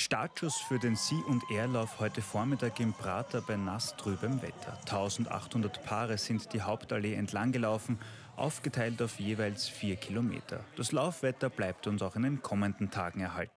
Startschuss für den Sea- und Airlauf heute Vormittag im Prater bei nasstrübem Wetter. 1800 Paare sind die Hauptallee entlang gelaufen, aufgeteilt auf jeweils 4 Kilometer. Das Laufwetter bleibt uns auch in den kommenden Tagen erhalten.